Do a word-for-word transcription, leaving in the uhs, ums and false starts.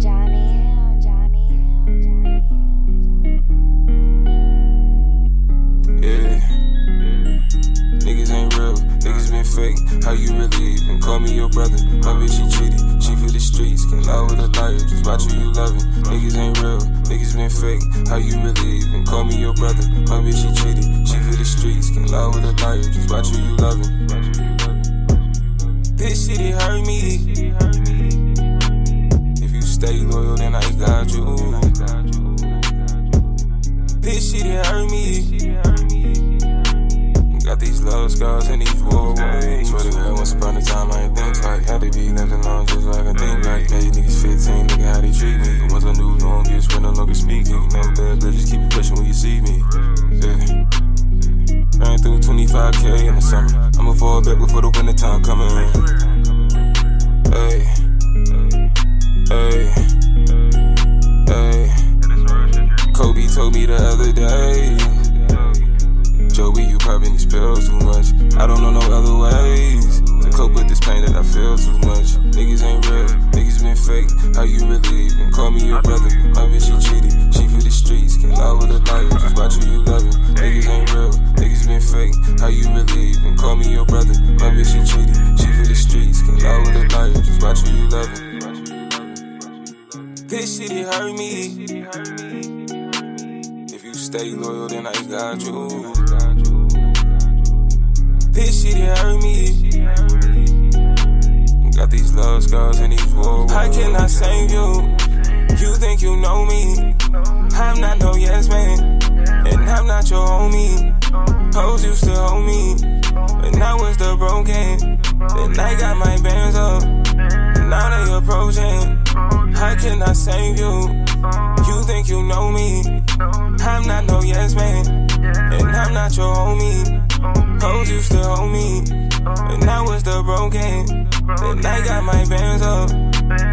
Fake, how you really even call me your brother? My bitch, she cheated, she for the streets, can't lie with a liar, just watch who you loving. Niggas ain't real, niggas been fake, how you really even call me your brother? My bitch, she cheated, she for the streets, can't lie with a liar, just watch who you loving. This shit, it hurt me. If you stay loyal, then I got you. This shit, it hurt me. Got these love scars and these war wounds. Swear to God, once upon a time I ain't think like had to be living long just like I think like. Now you niggas fifteen, look at how they treat me. Once I knew long gets when no longer speaking. Never bad blood, just keep it pushing when you see me. Yeah. Ran through twenty-five K in the summer. I'ma fall back before the winter time coming in. Hey, hey, hey. Kobe told me the other day, Joey, you popping these pills too much. I don't know no other ways to cope with this pain that I feel too much. Niggas ain't real, niggas been fake. How you really even call me your brother? My bitch, she cheated, she for the streets, can't lie with a liar, just watch who you loving. Niggas ain't real, niggas been fake. How you really even call me your brother? My bitch, she cheated, she for the streets, can't lie with a liar, just watch who you loving. This shit, it hurt me. If you stay loyal, then I got you. This shit, it hurt me. Got these love scars and these war wounds. I cannot save you. You think you know me. I'm not no yes man, and I'm not your homie. Hoes used to hold me, but now it's the broken. Then I got my bands up, now they approaching. I cannot save you. You think you know me. I'm not no yes man, and I'm not your homie. Hoes used to hold me, but now it's the broken. Then I got my bands up,